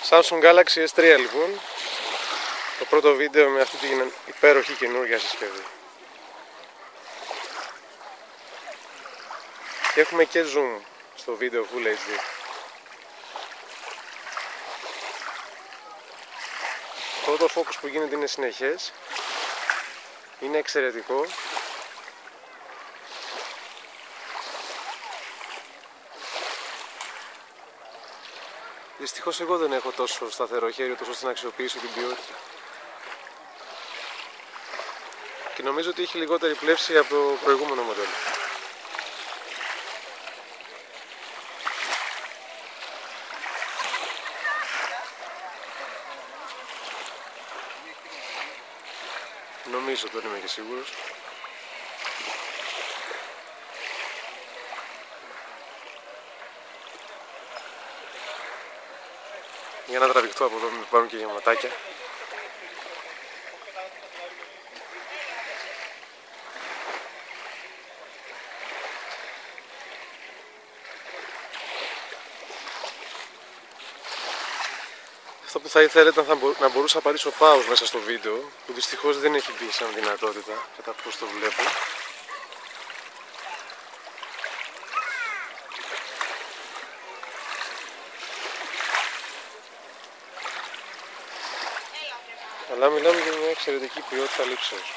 Samsung Galaxy S3 λοιπόν. Το πρώτο βίντεο με αυτή την υπέροχη καινούργια συσκευή. Και έχουμε και zoom στο βίντεο Full HD. Το autofocus που γίνεται είναι συνεχές. Είναι εξαιρετικό. Δυστυχώς εγώ δεν έχω τόσο σταθερό χέρι τόσο ώστε να αξιοποιήσω την ποιότητα. Και νομίζω ότι έχει λιγότερη πλεύση από το προηγούμενο μοντέλο. Νομίζω, δεν είμαι και σίγουρος. Για να τραβηχτώ από εδώ, μην πάρουν και γεματάκια. Αυτό που θα ήθελα ήταν να μπορούσα να πατήσω pause μέσα στο βίντεο, που δυστυχώς δεν έχει μπει σαν δυνατότητα, κατά πώς το βλέπω. Αλλά μιλάμε για μια εξαιρετική ποιότητα λήψεως.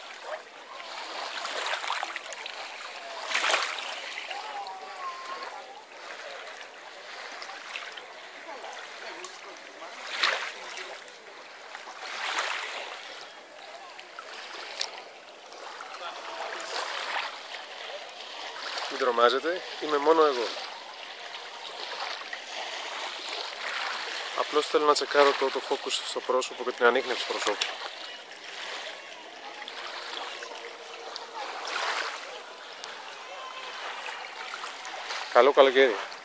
Μην τρομάζετε, είμαι μόνο εγώ. Απλώς θέλω να τσεκάρω το autofocus στο πρόσωπο και την ανίχνευση προσώπου. Καλό καλοκαίρι.